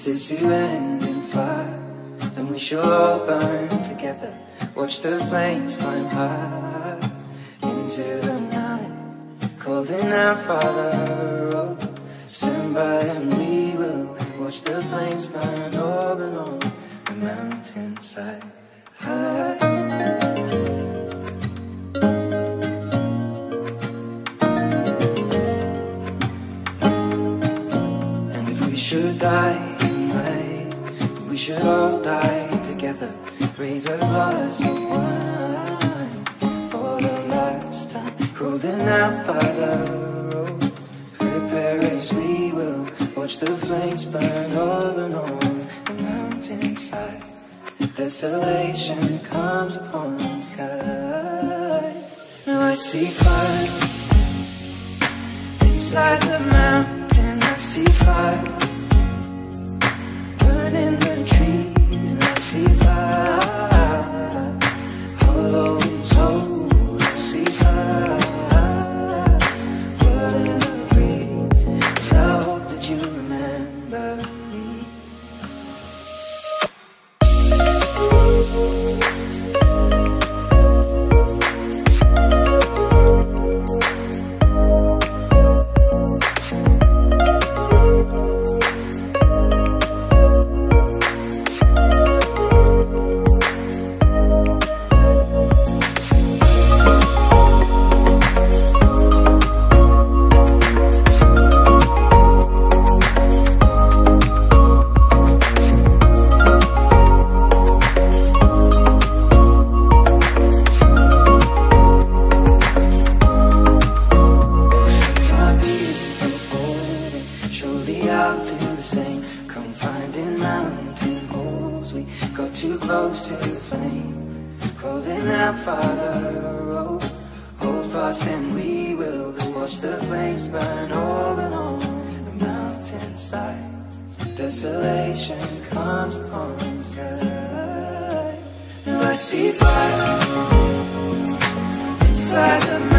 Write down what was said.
this is to end in fire, then we shall all burn together. Watch the flames climb high into the night, calling out, Father, oh, stand by and we will watch the flames burn over and on the mountainside. And if we should die tonight, we should all die together. Raise a glass of wine for the last time, calling out, Father, oh, prepare as we will watch the flames burn over and on the mountainside. Desolation comes upon the sky. Now I see fire inside the mountain. I see fire burning the trees, and I see fire hollow souls. I see fire burning the breeze, and I hope that you remember me. Surely I'll do the same. Come finding mountain holes. We got too close to the flame, calling out, Father, oh, hold fast and we will watch the flames burn over and on the mountainside. Desolation comes upon the sky. Now I see fire inside the